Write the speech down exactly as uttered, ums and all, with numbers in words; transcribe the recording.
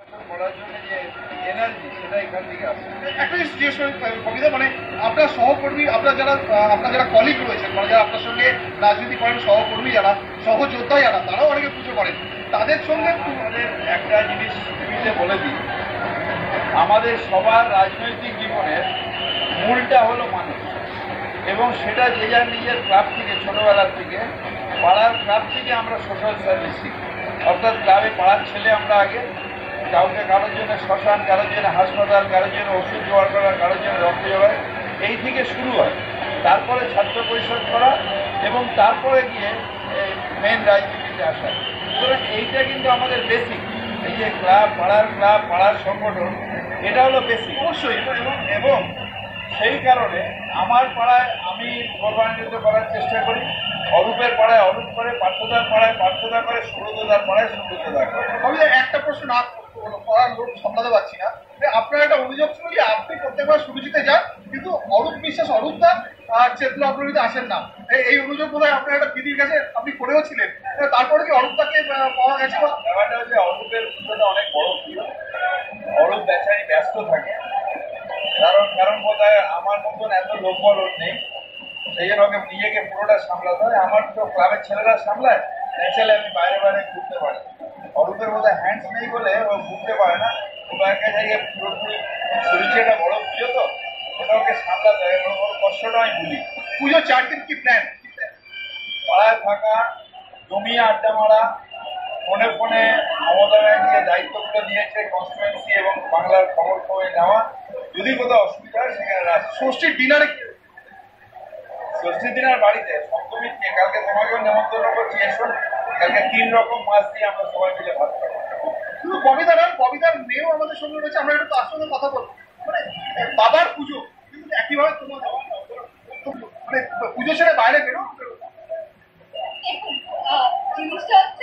করার জন্য যে এনার্জি সেটা এখান থেকে আসে। একটা জিনিস জিজ্ঞেস করি কবিতা, মানে আপনার সহকর্মী, আপনার যারা আপনার যারা কলিগ রয়েছেন, মানে যারা আপনার সঙ্গে রাজনীতি করেন, সহকর্মী যারা, সহযোদ্ধা যারা, তারাও অনেকে পুজো করেন, তাদের সঙ্গে আমাদের একটা জিনিস টিভিতে বলে দিই, আমাদের সবার রাজনৈতিক জীবনের মূলটা হলো মানুষ, এবং সেটা যে যার নিজের ক্লাব থেকে, ছোটবেলার থেকে, পাড়ার ক্লাব থেকে আমরা সোশ্যাল সার্ভিস শিখি। অর্থাৎ ক্লাবে পাড়ার ছেলে আমরা আগে কাউকে, কারোর জন্য শ্মশান, কারোর জন্য হাসপাতাল, কারোর জন্য ওষুধ জোগাড় করা, কারোর জন্য রক্ত জোগাড়, এই থেকে শুরু হয়। তারপরে ছাত্র পরিষদ করা, এবং তারপরে গিয়ে মেন রাজনীতিতে আসা। সুতরাং এইটা কিন্তু আমাদের বেসিক। এই যে ক্লাব, পাড়ার ক্লাব, পাড়ার সংগঠন, এটা হলো বেসিক অবশ্যই। এবং এবং সেই কারণে আমার পাড়ায় আমি গৌরবান্বিত করার চেষ্টা করি, অরূপের পাড়ায় অরূপ করে, পার্থদার পাড়ায় পার্থদা করে, সুব্রতদার পাড়ায় সুব্রতদা করে। আমি একটা প্রশ্ন না করার লোক সামলাতে পারছি না, আপনার একটা অভিযোগ ছিল যে আপনি প্রত্যেকবার সুরুচিতে যান, কিন্তু অরূপ বিশ্বাস, অরূপদা আর চেতলা অগ্রণীতে আসেন না। এই অভিযোগ বোধ হয় আপনার একটা দিদির কাছে আপনি করেও ছিলেন, তারপরে কি অরূপদাকে পাওয়া গেছে? ব্যাপারটা হচ্ছে অরূপের পুজোটা অনেক বড় প্রিয়, অরূপ বেচারি ব্যস্ত থাকে, কারণ কারণ বোধ হয় আমার মতন এত লোকবল ওর নেই, সেই জন্য ওকে নিজেকে পুরোটা সামলাতে হয়। আমার তো ক্লাবের ছেলেরা সামলায়, ন্যাচারালি আমি বাইরে বাইরে ঘুরতে পারি। অরূপের মধ্যে হ্যান্ডস নেই বলে ও ঘুরতে পারে না, ও একটা জায়গায় পুরোপুরি শরীরটা একটা বড় পুজো, তো ওটা ওকে সামলাতে হয়, এবং ওর কষ্টটা আমি ভুলি। পুজো চার দিন কি প্ল্যান? পাড়ায় থাকা, জমিয়ে আড্ডা মারা, ফোনে ফোনে মমতা ব্যানার্জি যে দায়িত্বগুলো দিয়েছে কনস্টিটুয়েন্সি এবং বাংলার খবর খবর নেওয়া, যদি কোথাও অসুবিধা হয় সেখানে রাখা। ষষ্ঠীর ডিনারে ষষ্ঠী দিনের বাড়িতে সপ্তমীর দিয়ে কালকে তোমাকেও নেমন্তন্ন করছি, এসো। কালকে তিন রকম মাছ দিয়ে আমরা সবাই মিলে ভাত খাবো। শুধু কবিতা নয়, কবিতার মেয়েও আমাদের সঙ্গে রয়েছে, আমরা একটু তার সঙ্গে কথা বলবো। মানে বাবার পুজো কিন্তু একইভাবে তোমার, মানে পুজো ছেড়ে বাইরে বেরো। জিনিসটা